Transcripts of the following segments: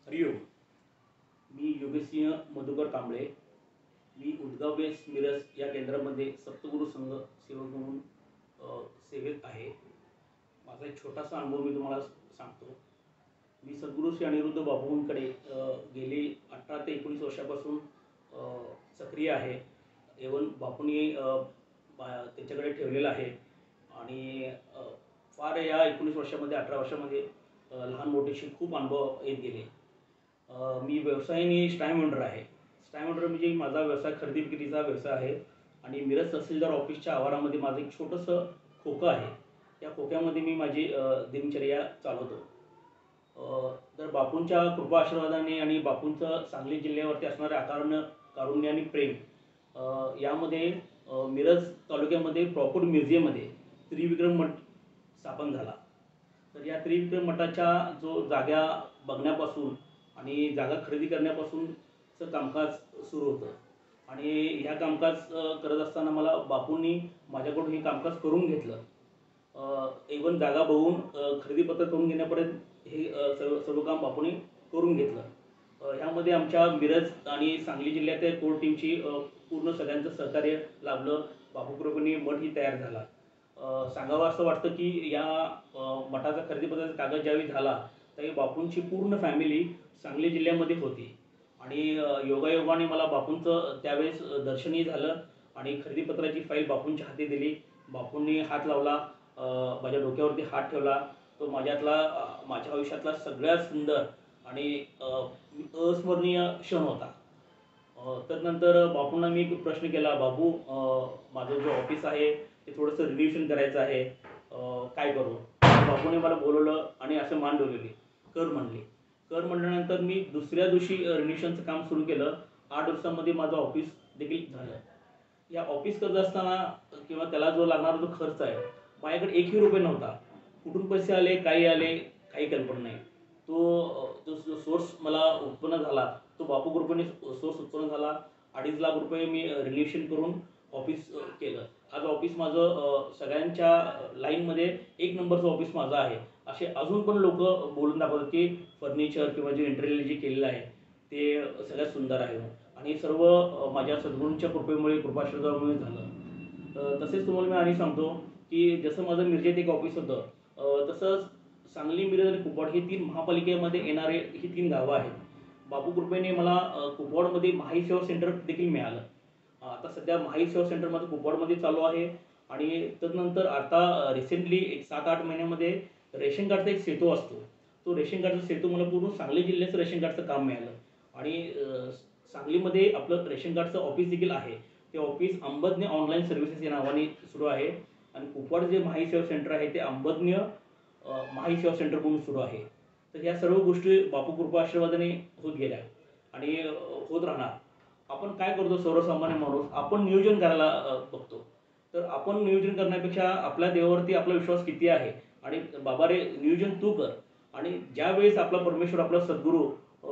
हरिओम. मी योगेशसिंह मधुकर कांबळे. मी उदगाव बेस मिरज या केंद्रामध्ये सप्तगुरु संघ सेवक म्हणून सेवेत आहे. माझा एक छोटासा अनुभव मी तुम्हाला सांगतो. मी सद्गुरू श्री अनिरुद्ध बाबूंकडे गेली 18 ते 19 वर्षापासून सक्रिय आहे. एवन बापूंनी त्याच्याकडे ठेवलेलं आहे आणि फार या 19 वर्षामध्ये 18 वर्षामध्ये लहान मोठेशी खूप अनुभव येत गेले. मी व्यवसायाने स्टॅम्प वेंडर आहे. स्टॅम्प वेंडर म्हणजे माझा व्यवसाय खरेदी विक्रीचा व्यवसाय आहे आणि मिरज तहसीलदार ऑफिसच्या आवारामध्ये माझं एक छोटंसं खोकं आहे. त्या खोक्यामध्ये मी माझी दिनचर्या चालवतो. तर बापूंच्या कृपा आशीर्वादाने आणि बापूंचं सांगली जिल्ह्यावरती असणारे कारुण्य आणि प्रेम यामध्ये मिरज तालुक्यामध्ये प्रॉपर म्युझियममध्ये त्रिविक्रम मठ स्थापन झाला. तर या त्रिविक्रम मठाच्या जो जागा बघण्यापासून आणि जागा खरेदी करण्यापासूनचं कामकाज सुरू होतं आणि ह्या कामकाज करत असताना मला बापूंनी माझ्याकडून हे कामकाज करून घेतलं. इवन जागा बघून खरेदीपत्र करून घेण्यापर्यंत हे सर्व काम बापूंनी करून घेतलं. ह्यामध्ये आमच्या मिरज आणि सांगली जिल्ह्यातील कोर टीमची पूर्ण सगळ्यांचं सहकार्य लाभलं. बापूकृपेने मठ ही तयार झाला. सांगावं असं वाटतं की या मठाचा खरेदीपत्राचा कागद ज्यावेळी झाला त्यावेळी बापूंची पूर्ण फॅमिली सांगली जिल्ह्यामध्ये होती आणि योगायोगाने मला बापूंचं त्यावेळेस दर्शनही झालं आणि खरेदीपत्राची फाईल बापूंच्या हाती दिली. बापूंनी हात लावला, माझ्या डोक्यावरती हात ठेवला. तो माझ्या आयुष्यातला सगळ्यात सुंदर आणि अस्मरणीय क्षण होता. तर नंतर बापूंना मी एक प्रश्न केला, बाबू माझं जो ऑफिस आहे ते थोडंसं रिन्युएशन करायचं आहे, काय करू? बापूने मला बोलवलं आणि असं मान डोलवली, कर म्हणले. कर म्हटल्यानंतर मी दुसऱ्या दिवशी रिन्युएशनचं काम सुरू केलं. 8 दिवसांमध्ये माझं ऑफिस देखील झालं. या ऑफिस करत असताना किंवा त्याला जो लागणारा जो खर्च आहे, माझ्याकडे एकही रुपये नव्हता. कुठून पैसे आले, काही आले, काही कल्पना नाही. जो सोर्स मला उत्पन्न झाला तो बापू कृपेने सोर्स उत्पन्न झाला. 2.5 लाख रुपये मी रिन्युएशन करून ऑफिस केलं. आज ऑफिस माझं सगळ्यांच्या लाईनमध्ये एक नंबरचं ऑफिस माझं आहे. असे अजून पण लोक बोलून दाखवतात की फर्निचर किंवा जे इंटेरियर जे केलेलं आहे ते सगळ्यात सुंदर आहे आणि सर्व माझ्या सद्गुरूंच्या कृपेमुळे कृपाआशीर्वादामुळे झालं. तसेच तुम्हाला मी आणि सांगतो की जसं माझं मिरजेत एक ऑफिस होतं तसंच सांगली, मिरज आणि कुपवाड ही 3 महापालिकेमध्ये येणारे ही 3 गावं आहेत. बापू कृपेने मला कुपवाडमध्ये महाई सेवा सेंटर देखील मिळालं. आता सध्या महाई सेवा सेंटर माझं कुपवाडमध्ये चालू आहे आणि त्यानंतर आता रिसेंटली एक 7-8 महिन्यामध्ये रेशन कार्डचा एक सेतू असतो. तो रेशन कार्डचा सेतू मला पूर्ण सांगली जिल्ह्याचं रेशन कार्डचं काम मिळालं आणि सांगलीमध्ये आपलं रेशन कार्डचं ऑफिस देखील आहे. ते ऑफिस अंबज्ञ ऑनलाईन सर्व्हिसेस या नावाने सुरू आहे आणि कुपवाड जे महाई सेवा सेंटर आहे ते अंबज्ञ महाई सेवा सेंटर म्हणून सुरू आहे. तर ह्या सर्व गोष्टी बापू कृपा आशीर्वादाने होत गेल्या आणि होत राहणार. आपण काय करतो सर्वसामान्य माणूस, आपण नियोजन करायला बघतो. तर आपण नियोजन करण्यापेक्षा आपल्या देवावरती आपला विश्वास किती आहे आणि बाबा रे नियोजन तू कर आणि ज्यावेळेस आपला परमेश्वर आपला सद्गुरू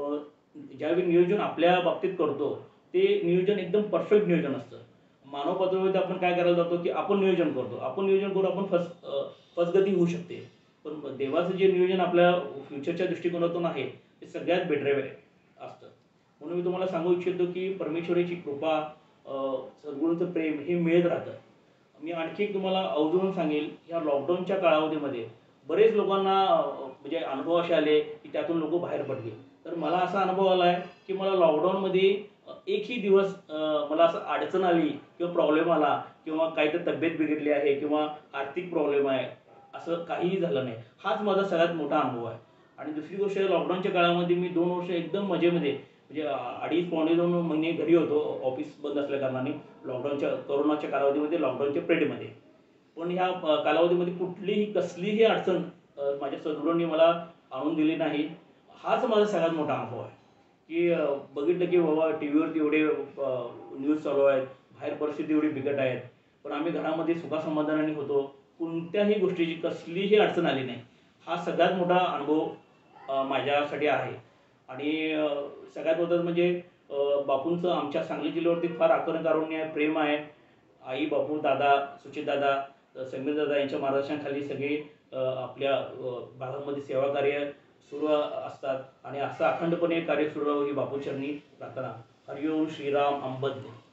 ज्यावेळी नियोजन आपल्या बाबतीत करतो ते नियोजन एकदम परफेक्ट नियोजन असतं. मानव पातळीवरती आपण काय करायला जातो की आपण नियोजन करतो, आपण नियोजन करून आपण फसगती होऊ शकते. पण देवाचं जे नियोजन आपल्या फ्युचरच्या दृष्टिकोनातून आहे ते सगळ्यात बेटर असतं. म्हणून मी तुम्हाला सांगू इच्छितो की परमेश्वराची कृपा, सद्गुरूंचं प्रेम हे मिळत राहतं. मी आणखी एक तुम्हाला अवजून सांगेल, ह्या लॉकडाऊनच्या कालावधीमध्ये बरेच लोकांना म्हणजे अनुभव असे आले की त्यातून लोक बाहेर पडले. तर मला असा अनुभव आला आहे की मला लॉकडाऊनमध्ये एकही दिवस मला असं अडचण आली किंवा प्रॉब्लेम आला किंवा काहीतरी तब्येत बिघडली आहे किंवा आर्थिक प्रॉब्लेम आहे असं काहीही झालं नाही. हाच माझा सगळ्यात मोठा अनुभव आहे. आणि दुसरी गोष्ट लॉकडाऊनच्या काळामध्ये मी 2 वर्ष एकदम मजेमध्ये म्हणजे 2.5-2 महिने घरी होतो ऑफिस बंद असल्या कारणाने लॉकडाऊनच्या कोरोनाच्या कालावधीमध्ये लॉकडाऊनच्या पिरियडमध्ये. पण ह्या कालावधीमध्ये कुठलीही कसलीही अडचण माझ्या सद्गुरूंनी मला आणून दिली नाही. हाच माझा सगळ्यात मोठा अनुभव आहे की बघितलं की बाबा टी व्हीवरती एवढे न्यूज चालू आहेत, बाहेर परिस्थिती एवढी बिकट आहेत, पण आम्ही घरामध्ये सुखासमाधानाने होतो. कोणत्याही गोष्टीची कसलीही अडचण आली नाही. हा सगळ्यात मोठा अनुभव माझ्यासाठी आहे. आणि सगळ्यात महत्त्वाचं म्हणजे बापूंचं आमच्या सांगली जिल्ह्यावरती फार कारुण्य आहे, प्रेम आहे. आई, बापू, दादा, सुचितदादा, समीरदादा यांच्या मार्गदर्शनाखाली सगळे आपल्या भागामध्ये सेवाकार्य सुरू असतात आणि असं अखंडपणे कार्य सुरू राहावं ही बापूचरणी प्रार्थना. हरिओम श्रीराम अंबज्ञ.